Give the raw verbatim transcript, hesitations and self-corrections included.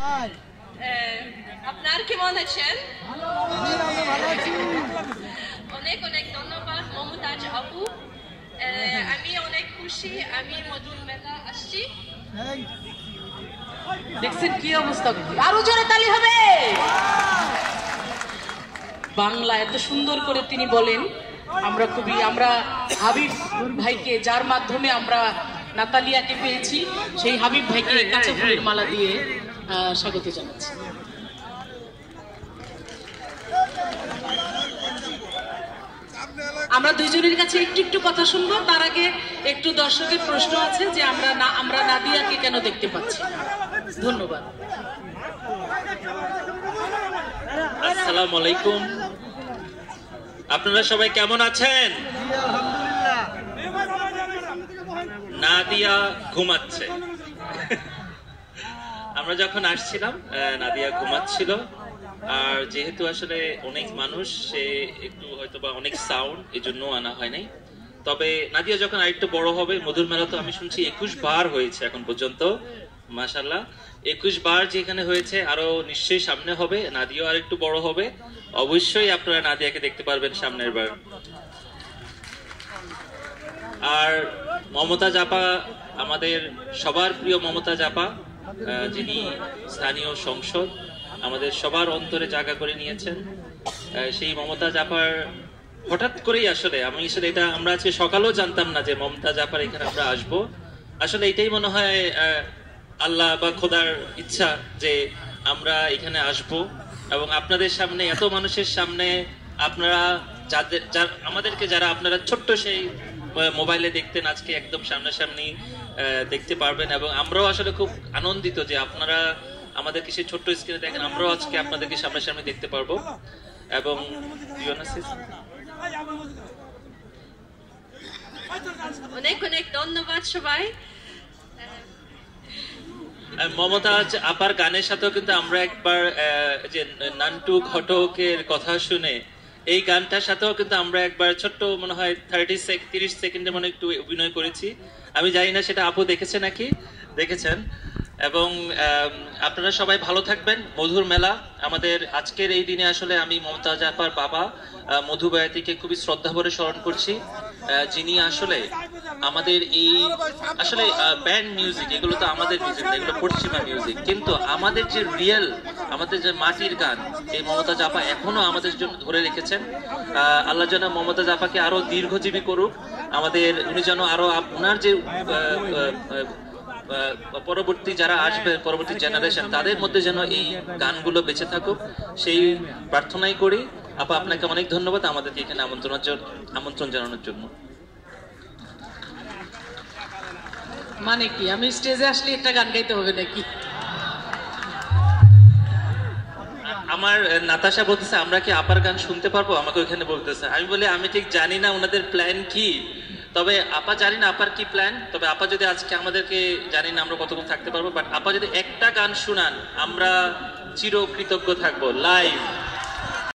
আপনার কেমন আছেন? অনেক অনেক ধন্যবাদ মমতাজ আপু। আমি অনেক খুশি আমি মধুর মেলা আসছি। দেখছেন কি অবস্থা, আরো জোরে তালি হবে। বাংলা এত সুন্দর করে তিনি বলেন, আমরা খুবই আমরা হাবিব ভাইকে, যার মাধ্যমে আমরা নাতালিয়াকে পেয়েছি, সেই হাবিব ভাইকে কাঁচা ফুলের মালা দিয়ে স্বাগত জানাচ্ছি। আমরা দুইজনের কাছে একটু একটু কথা শুনবো, তার আগে একটু দর্শকের প্রশ্ন আছে যে আমরা না আমরা নাদিয়াকে কেন দেখতে পাচ্ছি। ধন্যবাদ। আসসালামু আলাইকুম, আপনারা সবাই কেমন আছেন? নাদিয়া ঘুমাচ্ছে। আমরা যখন আসছিলাম নাদিয়া ঘুমাচ্ছিল, আর যেহেতু আসলে অনেক মানুষ, সে একটু হয়তো বা অনেক সাউন্ড, এই জন্য আনা হয় নাই। তবে নাদিয়া যখন আরেকটু বড় হবে, মধুর মেলা তো আমি শুনছি একুশ বার হয়েছে এখন পর্যন্ত, মাশাআল্লাহ একুশ বার যেখানে হয়েছে, আরো নিশ্চয়ই সামনে হবে। নাদিয়া আর একটু বড় হবে, অবশ্যই আপনারা নাদিয়াকে দেখতে পারবেন সামনের বার। আর মমতাজ আপা, আমাদের সবার প্রিয় মমতাজ আপা, যিনি স্থানীয় সংসদ, আমাদের সবার অন্তরে জায়গা করে নিয়েছেন। সেই মমতাজ আপার হঠাৎ করেই আসলে আমি আসলে এটা আমরা আজকে সকালেও জানতাম না যে মমতাজ আপার এখানে আমরা আসবো। আসলে এটাই মনে হয় আল্লাহ বা খোদার ইচ্ছা যে আমরা এখানে আসব, এবং আপনাদের সামনে, এত মানুষের সামনে, আপনারা যাদের যার আমাদেরকে যারা আপনারা ছোট্ট সেই মোবাইলে দেখতেন, আজকে একদম সামনাসামনি দেখতে পারবেন। এবং আমরাও আসলে খুব আনন্দিত যে আপনারা আমাদেরকে সেই ছোট্ট স্ক্রিনে দেখেন, আমরাও আজকে আপনাদেরকে সামনাসামনি দেখতে পারবো। এবং অনেক অনেক ধন্যবাদ সবাই। মমতাজ আপার গানের সাথেও কিন্তু আমরা একবার যে নান্টু ঘটকের কথা শুনে, এই গানটার সাথেও কিন্তু আমরা একবার ছোট্ট মনে হয় থার্টি তিরিশ সেকেন্ডে মনে একটু অভিনয় করেছি। আমি জানি না সেটা আপু দেখেছে নাকি, দেখেছেন। এবং আপনারা সবাই ভালো থাকবেন। মধুর মেলা আমাদের আজকের এই দিনে আসলে আমি মমতাজ আপার বাবা মধু বয়াতিকে খুবই শ্রদ্ধা ভরে স্মরণ করছি, যিনি আসলে আমাদের এই আসলে ব্যান্ড মিউজিক, এগুলো তো আমাদের মিউজিক, এগুলো পশ্চিমা মিউজিক, কিন্তু আমাদের যে রিয়েল, আমাদের যে মাটির গান, এই মমতাজ আপা এখনো আমাদের জন্য ধরে রেখেছেন। আল্লাহ যেন মমতাজ আপাকে আরো দীর্ঘজীবী করুক, আমাদের উনি যেন আরো আপনার যে পরবর্তী যারা আসবে, পরবর্তী জেনারেশন, তাদের মধ্যে যেন এই গানগুলো বেঁচে থাকুক, সেই প্রার্থনাই করি। আপা, আপনাকে অনেক ধন্যবাদ আমাদেরকে এখানে আমন্ত্রণ আমন্ত্রণ জানানোর জন্য। মানে কি, আমি স্টেজে আসলে একটা গান গাইতে হবে নাকি? আমার নাতাশা বলতেছে আমরা কি আপার গান শুনতে পারবো, আমাকে ওইখানে বলতেছে। আমি বলি আমি ঠিক জানি না ওনাদের প্ল্যান কি, তবে আপা জানি না আপার কি প্ল্যান। তবে আপা যদি আজকে আমাদেরকে, জানি না আমরা কতক্ষণ থাকতে পারবো, বাট আপা যদি একটা গান শুনান আমরা চির কৃতজ্ঞ থাকবো। লাইভ